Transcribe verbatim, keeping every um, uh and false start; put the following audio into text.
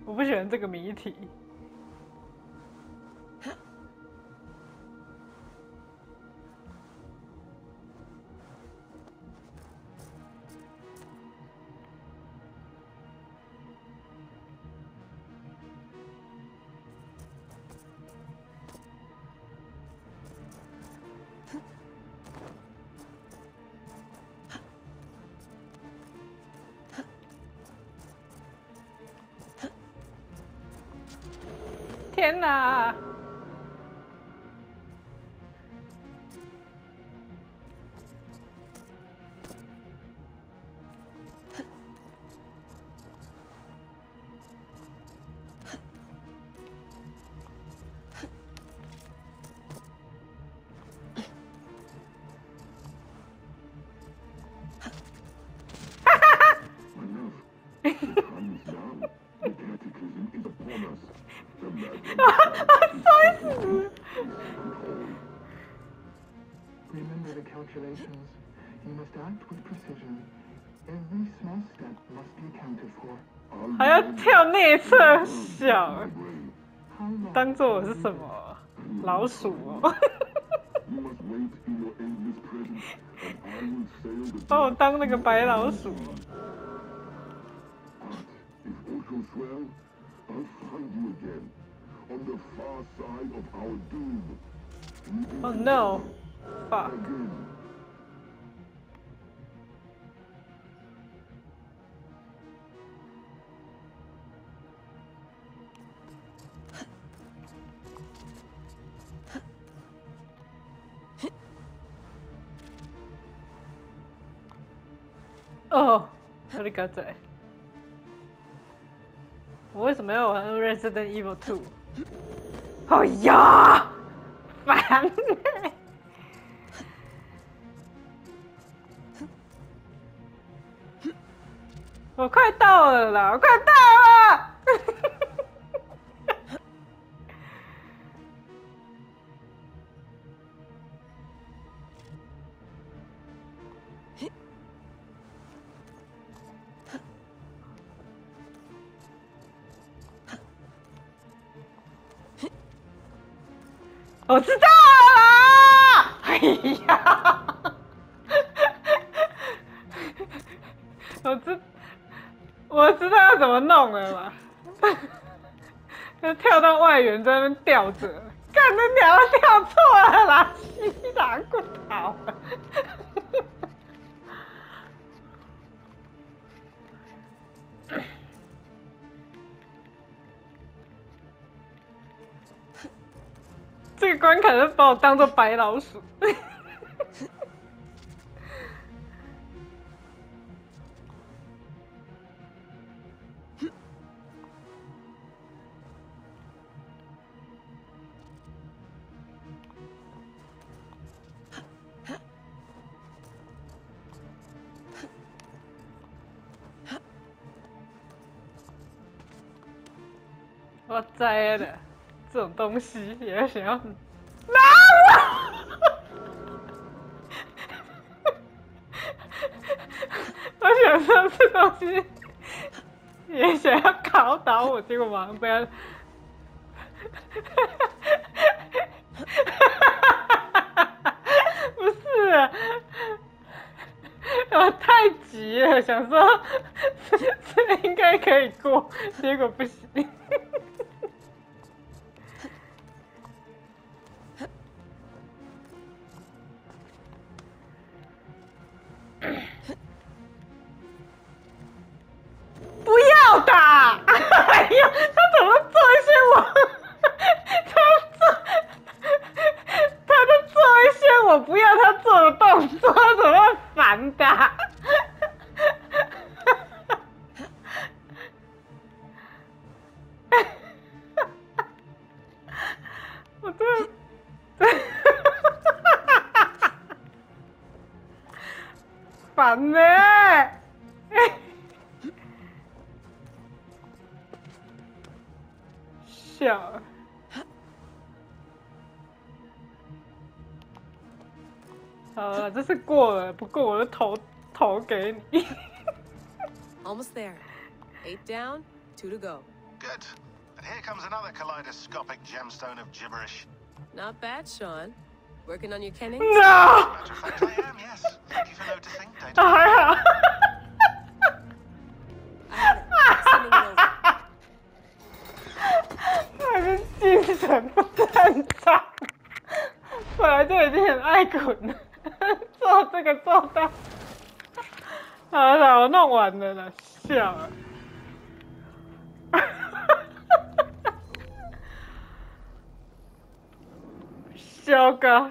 我不喜欢这个谜题。天哪！ Remember the calculations. You must act with precision. Every small step must be accounted for. 还要跳内侧小， How long? 当做我是什么老鼠哦？把我当那个白老鼠。Oh no! Fuck. Oh, ありがたい。我为什么要玩 Resident Evil 二？哎呀，烦！我快到了啦！我快到了！我知道了啦！哎呀，我知我知道要怎么弄了嘛，就跳到外缘在那边吊着，干那鸟跳错了啦，西打骨头。这个关卡就把我当做白老鼠。我知了，这种东西也要想要拿我。我想说这东西也想要考倒我，结果马上被他。不是、啊，我太急了，想说这这应该可以过，结果不行。不要打！哎呀，他怎么做一些我，他做，他在做一些我不要他做的动作，他怎么反打？我真的。烦呢、欸！笑。好了，这是过了，不过我就投投给你。 Almost there. Eight down, two to go. Good. And here comes another kaleidoscopic gemstone of gibberish. Not bad, Sean. Working on your kenning? No! Matter of fact, I am, yes. Thank you for noticing, Data. 啊还好。 Sending it over. 还是精神不正常，本来就已经很爱滚了，做这个做到，好了，我弄完了啦，笑了。肖哥，